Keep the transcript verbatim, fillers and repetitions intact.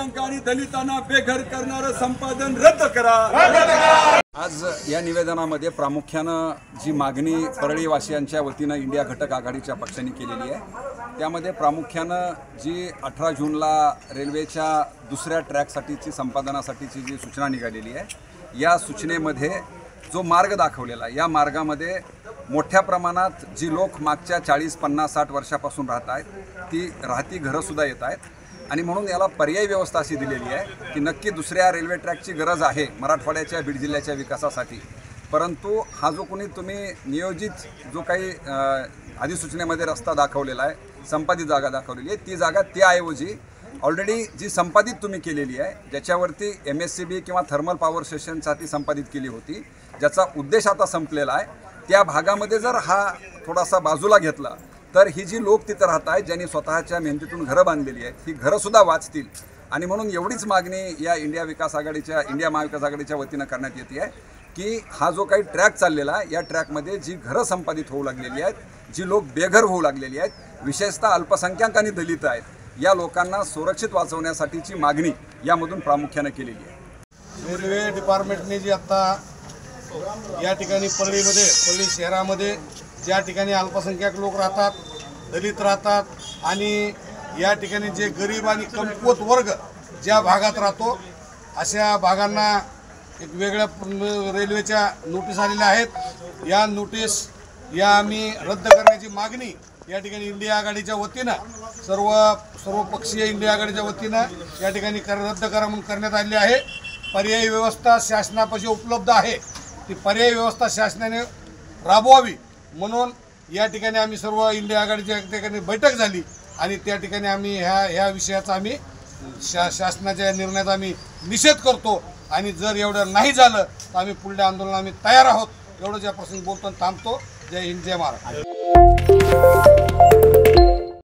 अल्पसंख्याक आणि दलितांना बेघर करणारं संपादन रद्द करा। आज या निवेदनामध्ये प्रामुख्यानं जी मागणी परळीवासियांच्या वतीनं इंडिया घटक आघाडीच्या पक्षाने केलेली आहे त्यामध्ये प्रामुख्यानं जी अठरा जूनला रेल्वेच्या दुसऱ्या ट्रॅकसाठीची संपादनासाठीची जी सूचना निघालेली आहे या सूचनेमध्ये जो मार्ग दाखवलेला या मार्गामध्ये मोठ्या प्रमाणात जी लोक मागच्या चाळीस पन्नास साठ वर्षापासून राहत आहेत ती राहती घरंसुद्धा येत आहेत आणि म्हणून याला पर्यायी व्यवस्था अशी दिलेली आहे की नक्की दुसऱ्या रेल्वे ट्रॅकची गरज आहे मराठवाड्याच्या बीड जिल्ह्याच्या विकासासाठी, परंतु हा जो कोणी तुम्ही नियोजित जो काही अधिसूचनेमध्ये रस्ता दाखवलेला आहे संपादित जागा दाखवलेली आहे ती जागा त्याऐवजी ऑलरेडी जी संपादित तुम्ही केलेली आहे ज्याच्यावरती एम एस सी बी किंवा थर्मल पॉवर स्टेशनसाठी संपादित केली होती ज्याचा उद्देश आता संपलेला आहे त्या भागामध्ये जर हा थोडासा बाजूला घेतला तर ही जी लोक तिथं राहत आहेत ज्यांनी स्वतःच्या मेहनतीतून घरं बांधलेली आहेत ही घरंसुद्धा वाचतील आणि म्हणून एवढीच मागणी या इंडिया विकास आघाडीच्या इंडिया महाविकास आघाडीच्या वतीनं करण्यात येते आहे की हा जो काही ट्रॅक चाललेला आहे या ट्रॅकमध्ये जी घरं संपादित होऊ लागलेली आहेत जी लोक बेघर होऊ लागलेली आहेत विशेषतः अल्पसंख्याक आणि दलित आहेत या लोकांना सुरक्षित वाचवण्यासाठीची मागणी यामधून प्रामुख्यानं केलेली आहे। रेल्वे डिपार्टमेंटने जी आता या ठिकाणी परळीमध्ये परळी शहरामध्ये ज्या ठिकाणी अल्पसंख्याक लोक राहतात दलित राहतात आणि या ठिकाणी जे गरीब आणि कमकुवत वर्ग ज्या भागात राहतो अशा भागांना एक वेगळ्या रेल्वेच्या नोटीस आलेल्या आहेत। या नोटीस या आम्ही रद्द करण्याची मागणी या ठिकाणी इंडिया आघाडीच्या वतीनं सर्व सर्वपक्षीय इंडिया आघाडीच्या वतीनं या ठिकाणी कर रद्द करा म्हणून करण्यात आलेली आहे। पर्यायी व्यवस्था शासनापाशी उपलब्ध आहे ती पर्यायी व्यवस्था शासनाने राबवावी म्हणून या ठिकाणी आम्ही सर्व इंडिया आघाडीच्या ठिकाणी बैठक झाली आणि त्या ठिकाणी आम्ही ह्या ह्या विषयाचा आम्ही शा शासनाच्या निर्णयाचा आम्ही निषेध करतो आणि जर एवढं नाही झालं तर आम्ही पुढल्या आंदोलनाला आम्ही तयार आहोत। एवढंच या प्रसंगी बोलतो थांबतो। जय हिंद जय महाराष्ट्र।